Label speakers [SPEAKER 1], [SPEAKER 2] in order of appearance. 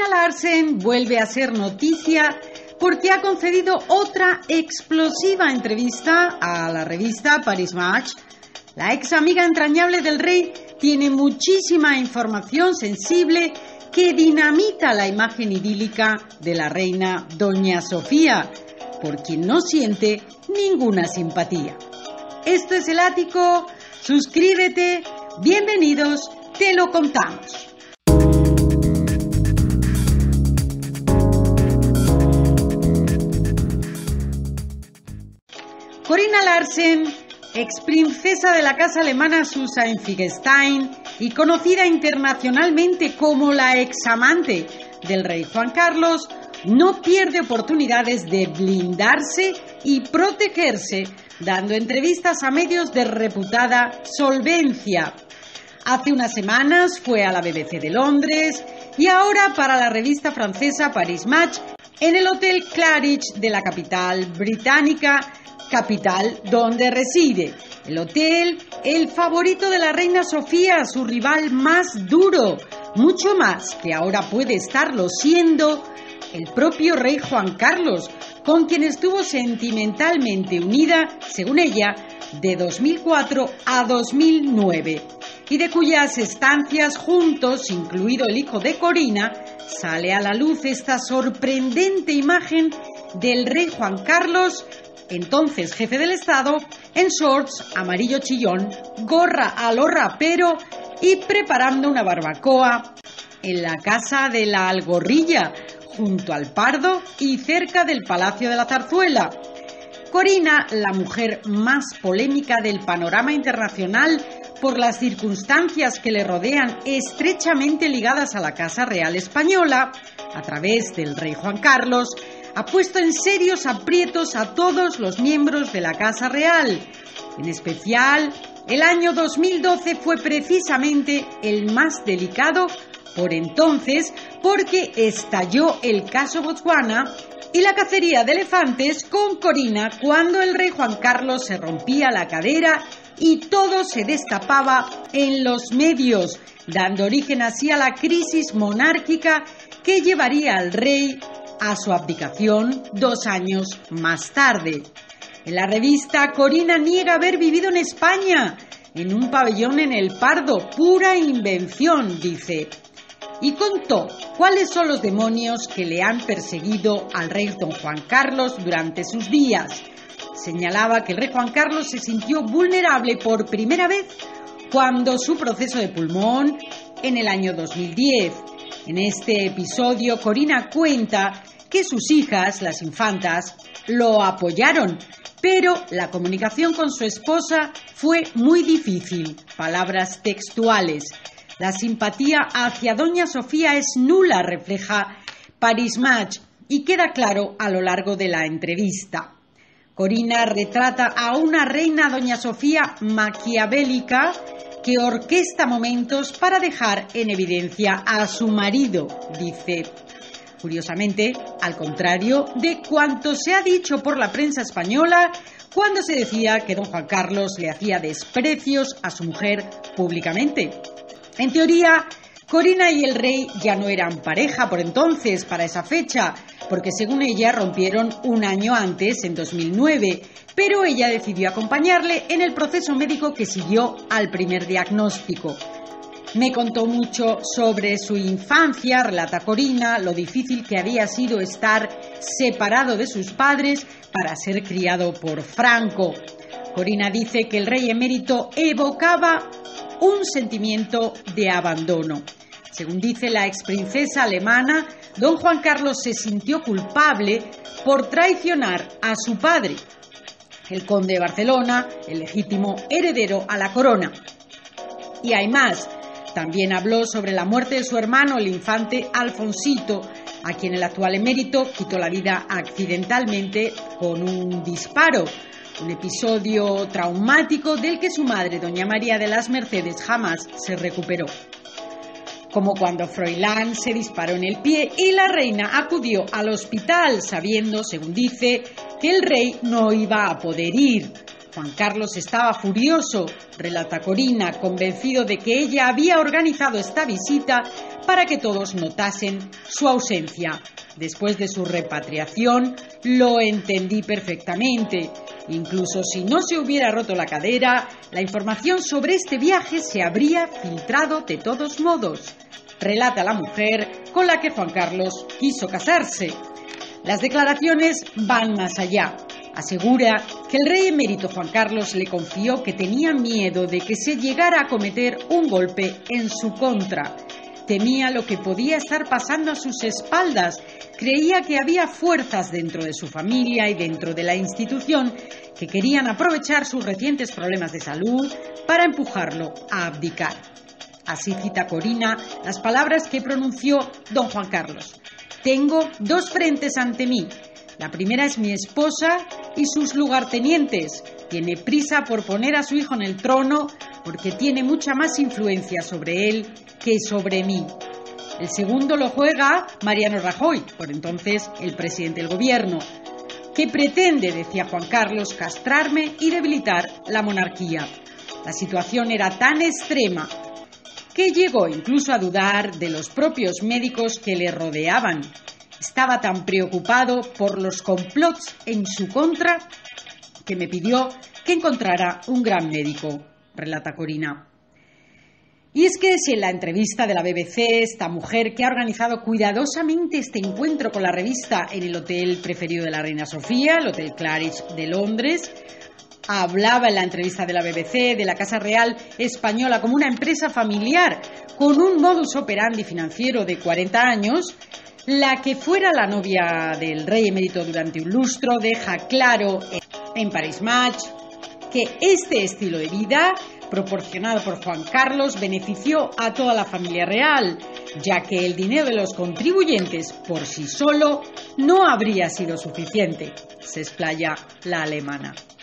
[SPEAKER 1] Corina Larsen vuelve a ser noticia porque ha concedido otra explosiva entrevista a la revista Paris Match. La ex amiga entrañable del rey tiene muchísima información sensible que dinamita la imagen idílica de la reina Doña Sofía, por quien no siente ninguna simpatía. Esto es El Ático, suscríbete, bienvenidos, te lo contamos. Corina Larsen, ex princesa de la casa alemana Zusa-Infigestein y conocida internacionalmente como la examante del rey Juan Carlos, no pierde oportunidades de blindarse y protegerse, dando entrevistas a medios de reputada solvencia. Hace unas semanas fue a la BBC de Londres y ahora para la revista francesa Paris Match en el Hotel Claridge de la capital británica, capital donde reside. El hotel, el favorito de la reina Sofía, su rival más duro, mucho más que ahora puede estarlo siendo el propio rey Juan Carlos, con quien estuvo sentimentalmente unida, según ella, de 2004 a 2009, y de cuyas estancias juntos, incluido el hijo de Corina, sale a la luz esta sorprendente imagen del rey Juan Carlos, entonces jefe del Estado, en shorts amarillo chillón, gorra a lo rapero y preparando una barbacoa en la casa de la Algorrilla, junto al Pardo y cerca del Palacio de la Zarzuela. Corina, la mujer más polémica del panorama internacional por las circunstancias que le rodean estrechamente ligadas a la Casa Real Española, a través del rey Juan Carlos, ha puesto en serios aprietos a todos los miembros de la Casa Real. En especial, el año 2012 fue precisamente el más delicado por entonces porque estalló el caso Botswana y la cacería de elefantes con Corina cuando el rey Juan Carlos se rompía la cadera y todo se destapaba en los medios, dando origen así a la crisis monárquica que llevaría al rey a su abdicación 2 años más tarde. En la revista, Corina niega haber vivido en España, en un pabellón en el Pardo, pura invención, dice. Y contó cuáles son los demonios que le han perseguido al rey don Juan Carlos durante sus días. Señalaba que el rey Juan Carlos se sintió vulnerable por primera vez cuando su proceso de pulmón en el año 2010. En este episodio, Corina cuenta que sus hijas, las infantas, lo apoyaron, pero la comunicación con su esposa fue muy difícil. Palabras textuales. La simpatía hacia Doña Sofía es nula, refleja Paris Match, y queda claro a lo largo de la entrevista. Corina retrata a una reina Doña Sofía maquiavélica que orquesta momentos para dejar en evidencia a su marido, dice. Curiosamente, al contrario de cuanto se ha dicho por la prensa española cuando se decía que don Juan Carlos le hacía desprecios a su mujer públicamente. En teoría, Corina y el rey ya no eran pareja por entonces, para esa fecha, porque según ella rompieron un año antes, en 2009, pero ella decidió acompañarle en el proceso médico que siguió al primer diagnóstico. Me contó mucho sobre su infancia, relata Corina, lo difícil que había sido estar separado de sus padres para ser criado por Franco. Corina dice que el rey emérito evocaba un sentimiento de abandono. Según dice la exprincesa alemana, don Juan Carlos se sintió culpable por traicionar a su padre, el conde de Barcelona, el legítimo heredero a la corona. Y hay más. También habló sobre la muerte de su hermano, el infante Alfonsito, a quien el actual emérito quitó la vida accidentalmente con un disparo. Un episodio traumático del que su madre, doña María de las Mercedes, jamás se recuperó. Como cuando Froilán se disparó en el pie y la reina acudió al hospital sabiendo, según dice, que el rey no iba a poder ir. Juan Carlos estaba furioso, relata Corina, convencido de que ella había organizado esta visita para que todos notasen su ausencia. Después de su repatriación, lo entendí perfectamente. Incluso si no se hubiera roto la cadera, la información sobre este viaje se habría filtrado de todos modos, relata la mujer con la que Juan Carlos quiso casarse. Las declaraciones van más allá. Asegura que el rey emérito Juan Carlos le confió que tenía miedo de que se llegara a cometer un golpe en su contra. Temía lo que podía estar pasando a sus espaldas. Creía que había fuerzas dentro de su familia y dentro de la institución que querían aprovechar sus recientes problemas de salud para empujarlo a abdicar. Así cita Corina las palabras que pronunció don Juan Carlos. Tengo dos frentes ante mí. La primera es mi esposa y sus lugartenientes. Tiene prisa por poner a su hijo en el trono porque tiene mucha más influencia sobre él que sobre mí. El segundo lo juega Mariano Rajoy, por entonces el presidente del gobierno, que pretende, decía Juan Carlos, castrarme y debilitar la monarquía. La situación era tan extrema que llegó incluso a dudar de los propios médicos que le rodeaban. Estaba tan preocupado por los complots en su contra que me pidió que encontrara un gran médico, relata Corina. Y es que si en la entrevista de la BBC, esta mujer que ha organizado cuidadosamente este encuentro con la revista en el hotel preferido de la reina Sofía, el Hotel Claridge de Londres, hablaba en la entrevista de la BBC de la Casa Real Española como una empresa familiar con un modus operandi financiero de 40 años, la que fuera la novia del rey emérito durante un lustro deja claro en Paris Match que este estilo de vida proporcionado por Juan Carlos benefició a toda la familia real, ya que el dinero de los contribuyentes por sí solo no habría sido suficiente, se explaya la alemana.